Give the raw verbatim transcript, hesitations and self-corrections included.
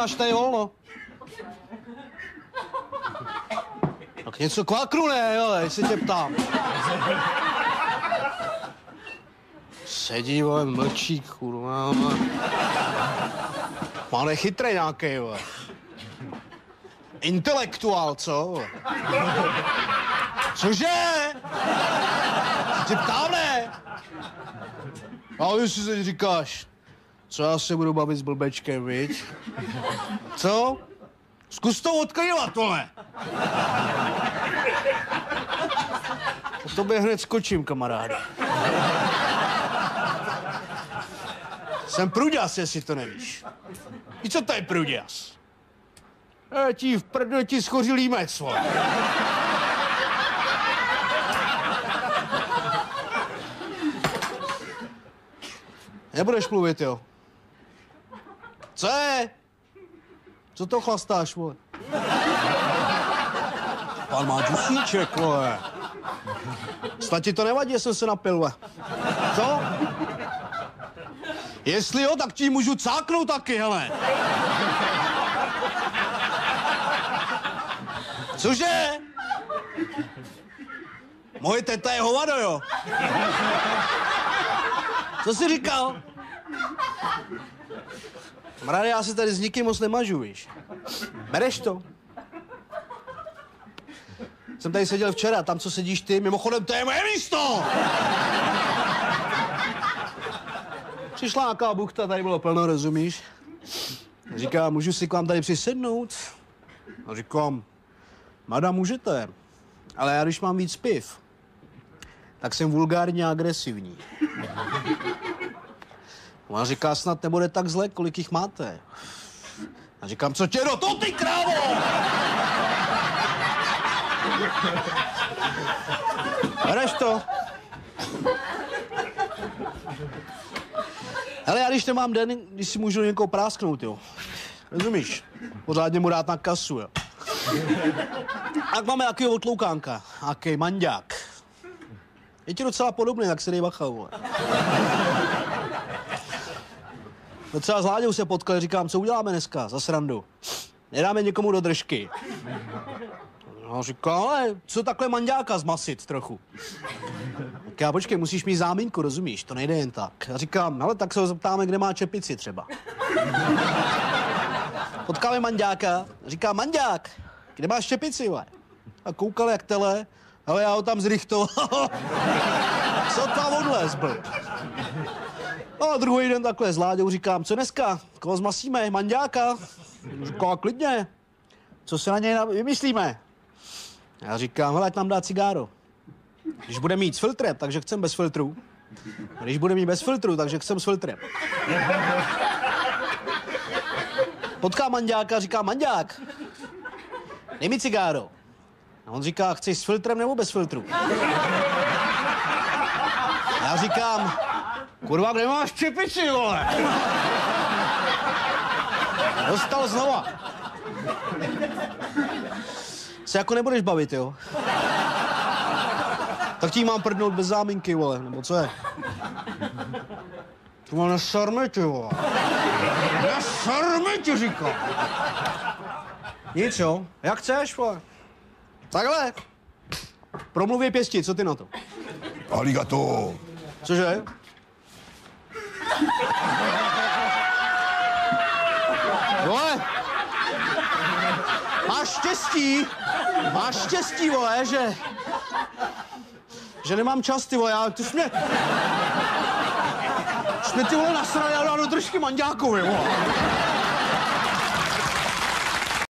máš tady volno? Tak něco kvaknu, ne, jo, jestli tě ptám. Sedí, vole, mlčí, kurva. Mále chytrý nějaký, vole. Intelektuál, co? Cože? Tě ptám, ne? A jestli si říkáš, co já se budu bavit s blbečkem, viď? Co? Zkus to odkryvat, tohle. Po tobě hned skočím, kamaráde. Jsem pruďas, jestli to nevíš. I co to je pruďas? E, ti v prdě ti schoří límec, vole. Nebudeš mluvit, jo? Co je? Co to chlastáš, vole? Pán má džusíček, vole. Snad ti to nevadí, jestli jsem se napil, vole. Co? Jestli jo, tak ti můžu cáknout taky, hele. Cože? Moje teta je hovado, jo? Co jsi říkal? Mrade, já se tady s nikým moc nemažu, víš. Bereš to? Jsem tady seděl včera, tam, co sedíš ty, mimochodem, to je moje místo! Přišla nějaká buchta, tady bylo plno, rozumíš? Říká, můžu si k vám tady přisednout? A říkám, madam, můžete, ale já když mám víc piv, tak jsem vulgárně agresivní. Ona říká, snad nebude tak zle, kolik jich máte. A říkám, co tě do to, ty krávo! Bereš to? Hele, já když nemám den, když si můžu někoho prásknout, jo. Rozumíš? Pořádně mu dát na kasu, jo. Tak máme jakýho otloukánka, jaký manďák. Je ti docela podobný, tak se dej bacha, vole. No třeba s Láďou se potkali, říkám, co uděláme dneska za srandu? Nedáme někomu do držky. No říkám, ale co takhle manďáka zmasit trochu? Tak já počkej, musíš mít záminku, rozumíš? To nejde jen tak. Já říkám, ale tak se ho zeptáme, kde má čepici třeba. Potkáme manďáka, říká, manďák, kde máš čepici, vole? A koukal jak tele, ale já ho tam zrychtoval. Co tam odlez, blb? A druhý den takhle s Láďou říkám, co dneska? Koho zmasíme? Manďáka? Říká, klidně. Co se na něj vymyslíme? Já říkám, hele, ať nám dá cigáro. Když bude mít s filtrem, takže chcem bez filtru. A když bude mít bez filtru, takže chcem s filtrem. Potká manďáka, říká, manďák, dej mi cigáro. A on říká, chceš s filtrem nebo bez filtru? Já říkám, kurva, kde máš čepici, vole? Dostal znova. Se jako nebudeš bavit, jo? Tak tím mám prdnout bez záminky, vole, nebo co je? To má nesarme, ty, vole. Nesarme, ti říkám. Nic, jo? Jak chceš, vole? Takhle. Promluví pěsti, co ty na to? Arigato. Cože? Vole, máš štěstí, máš štěstí, vole, že, že nemám čas, ty vole, ale ty jsi mě, jsi mě ty vole nasrali a dal do držky manďákovi, vole.